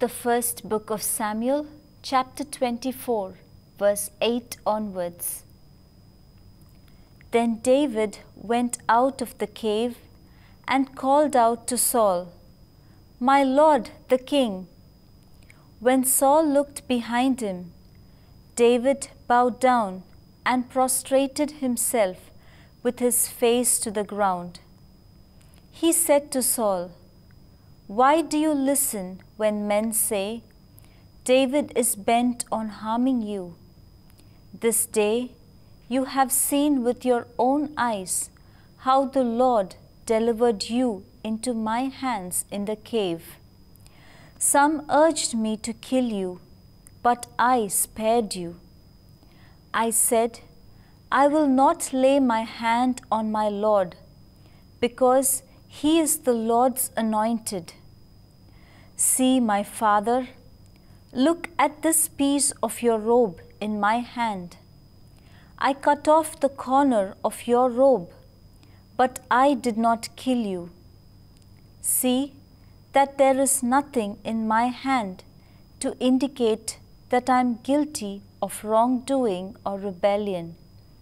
The first book of Samuel, chapter 24, verse 8 onwards. Then David went out of the cave and called out to Saul, "My lord the king." When Saul looked behind him, David bowed down and prostrated himself with his face to the ground. He said to Saul, "Why do you listen when men say, 'David is bent on harming you'? This day you have seen with your own eyes how the Lord delivered you into my hands in the cave. Some urged me to kill you, but I spared you. I said, 'I will not lay my hand on my Lord, because he is the Lord's anointed.' See, my father, look at this piece of your robe in my hand. I cut off the corner of your robe, but I did not kill you. See that there is nothing in my hand to indicate that I am guilty of wrongdoing or rebellion.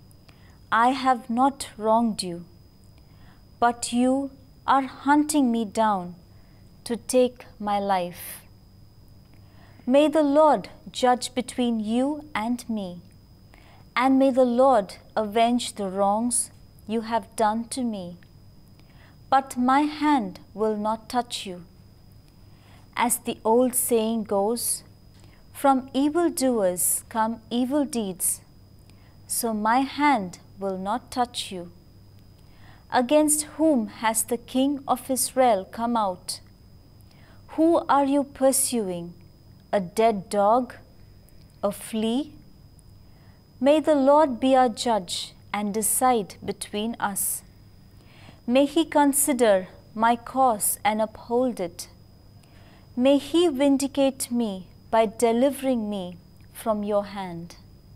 I have not wronged you, but you are hunting me down to take my life. May the Lord judge between you and me, and may the Lord avenge the wrongs you have done to me. But my hand will not touch you. As the old saying goes, from evildoers come evil deeds, so my hand will not touch you. Against whom has the king of Israel come out? Who are you pursuing? A dead dog? A flea? May the Lord be our judge and decide between us. May he consider my cause and uphold it. May he vindicate me by delivering me from your hand."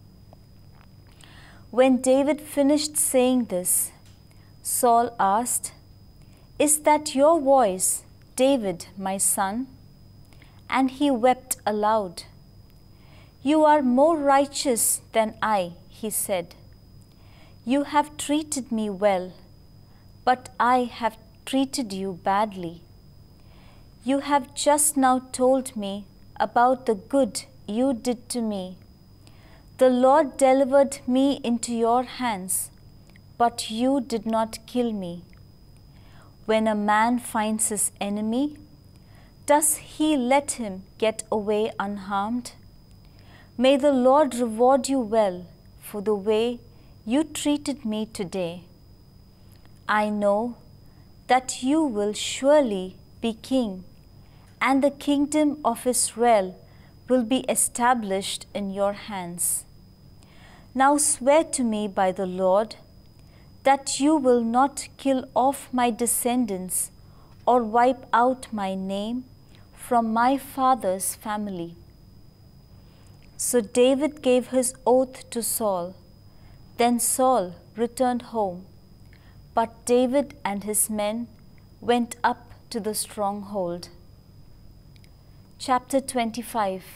When David finished saying this, Saul asked, "Is that your voice, David, my son?" And he wept aloud. "You are more righteous than I," he said. "You have treated me well, but I have treated you badly. You have just now told me about the good you did to me. The Lord delivered me into your hands, but you did not kill me. When a man finds his enemy, does he let him get away unharmed? May the Lord reward you well for the way you treated me today. I know that you will surely be king, and the kingdom of Israel will be established in your hands. Now swear to me by the Lord that you will not kill off my descendants or wipe out my name from my father's family." So David gave his oath to Saul. Then Saul returned home, but David and his men went up to the stronghold. Chapter 25.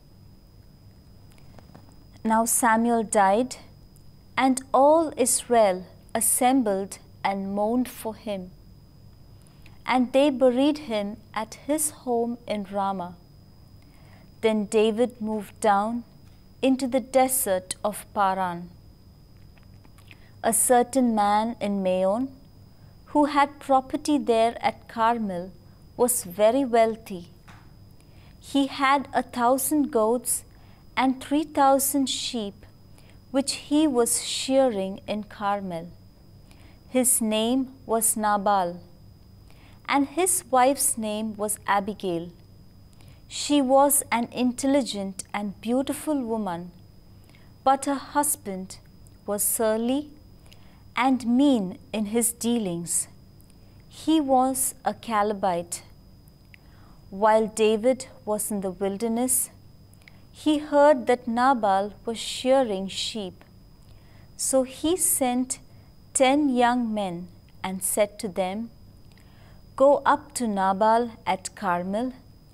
Now Samuel died, and all Israel assembled and mourned for him. And they buried him at his home in Ramah. Then David moved down into the desert of Paran. A certain man in Maon, who had property there at Carmel, was very wealthy. He had 1,000 goats and 3,000 sheep, which he was shearing in Carmel. His name was Nabal, and his wife's name was Abigail. She was an intelligent and beautiful woman, but her husband was surly and mean in his dealings. He was a Calebite. While David was in the wilderness, he heard that Nabal was shearing sheep. So he sent 10 young men and said to them, "Go up to Nabal at Carmel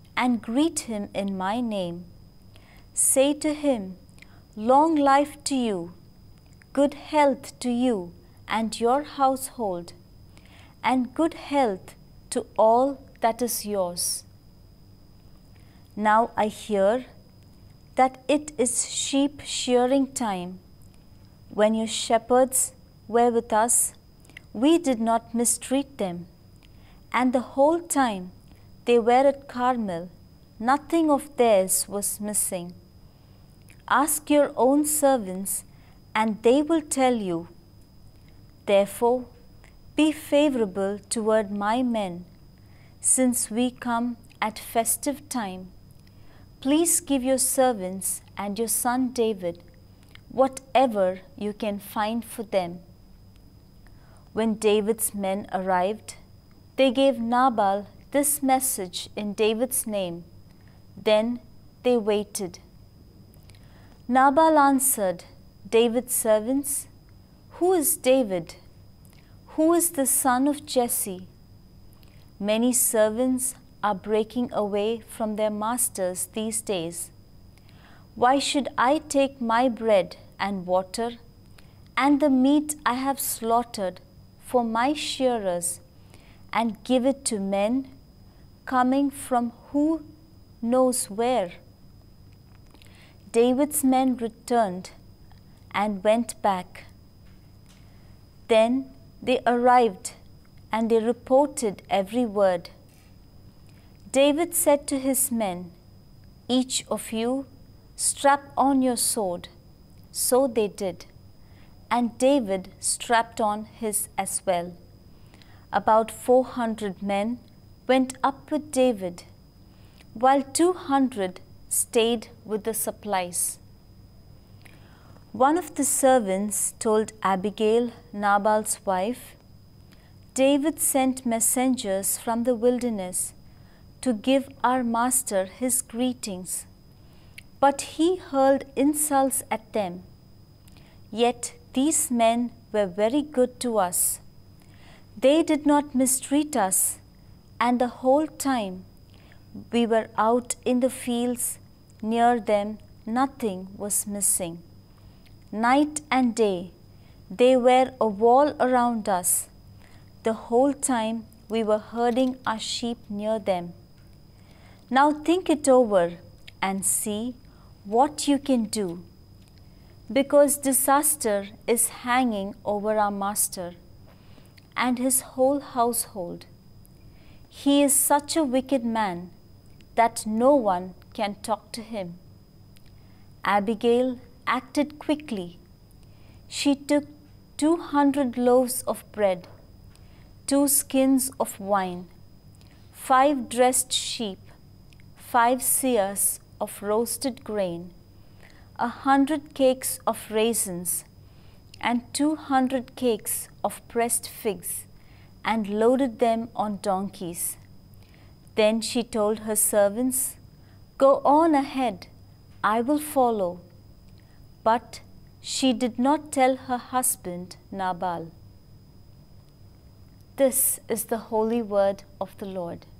and greet him in my name. Say to him, long life to you, good health to you and your household, and good health to all that is yours. Now I hear that it is sheep shearing time. When your shepherds were with us, we did not mistreat them, and the whole time they were at Carmel, nothing of theirs was missing. Ask your own servants, and they will tell you. Therefore, be favorable toward my men, since we come at festive time. Please give your servants and your son David whatever you can find for them. When David's men arrived, they gave Nabal this message in David's name. Then they waited. Nabal answered David's servants, "Who is David? Who is the son of Jesse? Many servants are breaking away from their masters these days. Why should I take my bread and water and the meat I have slaughtered for my shearers and give it to men coming from who knows where?" David's men returned and went back. Then they arrived and they reported every word. David said to his men, "Each of you strap on your sword." So they did, and David strapped on his as well. About 400 men went up with David, while 200 stayed with the supplies. One of the servants told Abigail, Nabal's wife, "David sent messengers from the wilderness to give our master his greetings, but he hurled insults at them. Yet these men were very good to us. They did not mistreat us, and the whole time we were out in the fields near them, nothing was missing. Night and day they were a wall around us. The whole time we were herding our sheep near them. Now think it over and see what you can do, because disaster is hanging over our master and his whole household. He is such a wicked man that no one can talk to him." Abigail acted quickly. She took 200 loaves of bread, 2 skins of wine, 5 dressed sheep, 5 seahs of roasted grain, 100 cakes of raisins, and 200 cakes of pressed figs, and loaded them on donkeys. Then she told her servants, "Go on ahead, I will follow." But she did not tell her husband Nabal. This is the holy word of the Lord.